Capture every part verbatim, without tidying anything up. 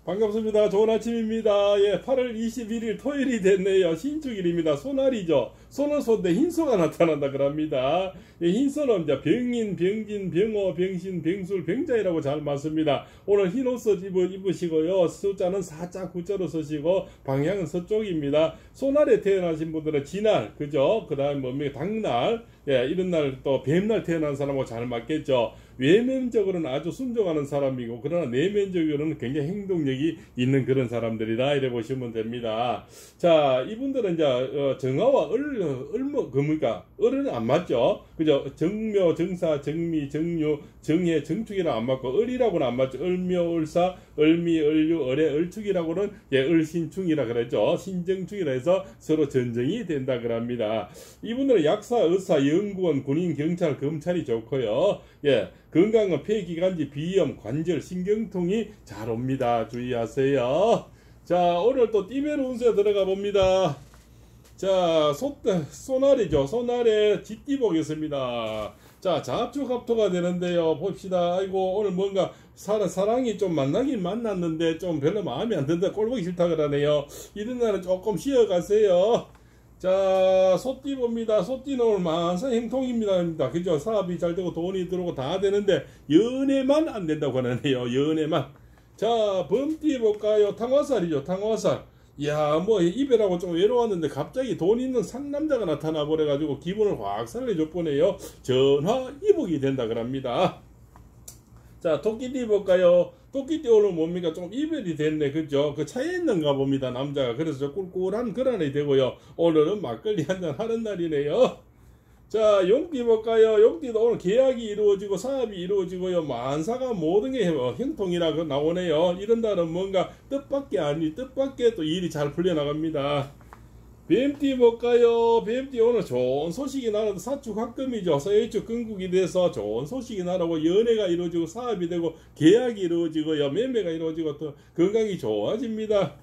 반갑습니다. 좋은 아침입니다. 예, 팔월 이십일일 토요일이 됐네요. 신축일입니다. 소날이죠. 소는 소인데 흰소가 나타난다 그럽니다. 예, 흰소는 이제 병인, 병진, 병호, 병신, 병술, 병자이라고 잘 맞습니다. 오늘 흰 옷을 입으, 입으시고요. 숫자는 사자, 구자로 쓰시고 방향은 서쪽입니다. 소날에 태어나신 분들은 지날, 그죠? 그 다음에 뭡니까? 당날, 예, 이런 날 또 뱀날 태어난 사람하고 잘 맞겠죠. 외면적으로는 아주 순종하는 사람이고 그러나 내면적으로는 굉장히 행동력이 있는 그런 사람들이다 이래 보시면 됩니다. 자, 이분들은 이제 어, 정화와 을, 을뭐 그뭡니까? 을은 안 맞죠. 그죠? 정묘, 정사, 정미, 정유, 정해, 정축이랑 안 맞고 을이라고는 안 맞죠. 을묘, 을사, 을미, 을유, 을해, 을축이라고는 예, 을신충이라 그랬죠. 신정축이라 해서 서로 전쟁이 된다 그럽니다. 이분들은 약사, 의사, 연구원, 군인, 경찰, 검찰이 좋고요. 예, 건강은 폐기관지, 비염, 관절, 신경통이 잘 옵니다. 주의하세요. 자, 오늘 또 띠별 운세 들어가 봅니다. 자, 소, 소날이죠. 소날에 쥐띠 보겠습니다. 자, 자합축합토가 되는데요. 봅시다. 아이고, 오늘 뭔가 사, 사랑이 좀 만나긴 만났는데 좀 별로 마음에 안 든다. 꼴보기 싫다 그러네요. 이런 날은 조금 쉬어가세요. 자, 소띠 봅니다. 소띠는 오늘 만사 행통입니다. 그죠? 사업이 잘 되고 돈이 들어오고 다 되는데 연애만 안 된다고 하네요. 연애만. 자, 범띠 볼까요? 탕화살이죠. 탕화살. 이야, 뭐 이별하고 좀 외로웠는데 갑자기 돈 있는 상남자가 나타나 버려가지고 기분을 확 살려줘 보네요. 전화 이복이 된다 그럽니다. 자, 토끼띠 볼까요? 토끼띠 오늘 뭡니까? 좀 이별이 됐네. 그죠? 그 차에 있는가 봅니다. 남자가. 그래서 꿀꿀한 그런 날이 되고요. 오늘은 막걸리 한잔 하는 날이네요. 자, 용띠 볼까요? 용띠도 오늘 계약이 이루어지고 사업이 이루어지고요. 만사가 모든 게 형통이라 나오네요. 이런 날은 뭔가 뜻밖의 아니 뜻밖의 또 일이 잘 풀려나갑니다. 뱀띠 볼까요? 뱀띠 오늘 좋은 소식이 나라도 사축합금이죠. 서해축 건국이 돼서 좋은 소식이 나라고 연애가 이루어지고 사업이 되고 계약이 이루어지고요. 매매가 이루어지고 또 건강이 좋아집니다.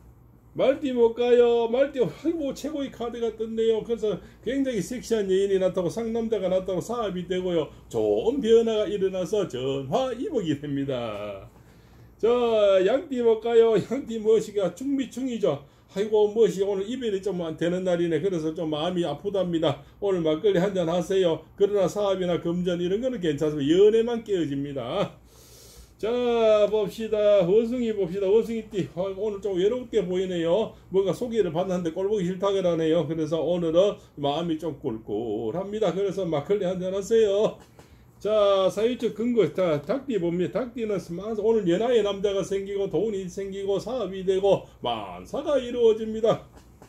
말띠 볼까요? 말띠 아이고 최고의 카드가 떴네요. 그래서 굉장히 섹시한 여인이 나타나고 상남자가 나타나고 사업이 되고요. 좋은 변화가 일어나서 전화이복이 됩니다. 자, 양띠 볼까요? 양띠 무엇이가 충미충이죠. 아이고 무엇이 오늘 이별이 좀 되는 날이네. 그래서 좀 마음이 아프답니다. 오늘 막걸리 한잔 하세요. 그러나 사업이나 금전 이런 거는 괜찮습니다. 연애만 깨어집니다. 자, 봅시다. 원숭이 봅시다. 원숭이띠 오늘 좀 외롭게 보이네요. 뭔가 소개를 받는데 꼴보기 싫다 그러네요. 그래서 오늘은 마음이 좀 꿀꿀합니다. 그래서 막걸리 한잔 하세요. 자, 사유축 근거 자, 닭띠 봅니다. 닭띠는 오늘 연하의 남자가 생기고 돈이 생기고 사업이 되고 만사가 이루어집니다.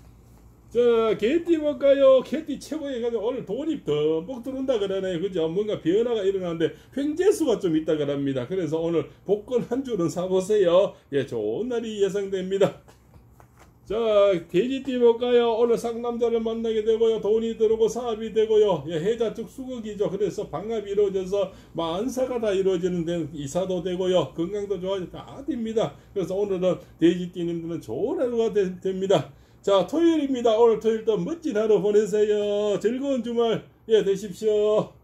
자, 개띠 볼까요? 개띠 최고에 가지고 오늘 돈이 듬뿍 들어온다 그러네요. 그죠? 뭔가 변화가 일어나는데 횡재수가 좀 있다 그럽니다. 그래서 오늘 복권 한 줄은 사보세요. 예, 좋은 날이 예상됩니다. 자, 돼지띠 볼까요? 오늘 상남자를 만나게 되고요. 돈이 들어오고 사업이 되고요. 예, 해자축 수극이죠. 그래서 방합이 이루어져서 만사가 다 이루어지는 데 이사도 되고요. 건강도 좋아지고 다 됩니다. 그래서 오늘은 돼지띠님들은 좋은 하루가 되, 됩니다. 자, 토요일입니다. 오늘 토요일도 멋진 하루 보내세요. 즐거운 주말 예 되십시오.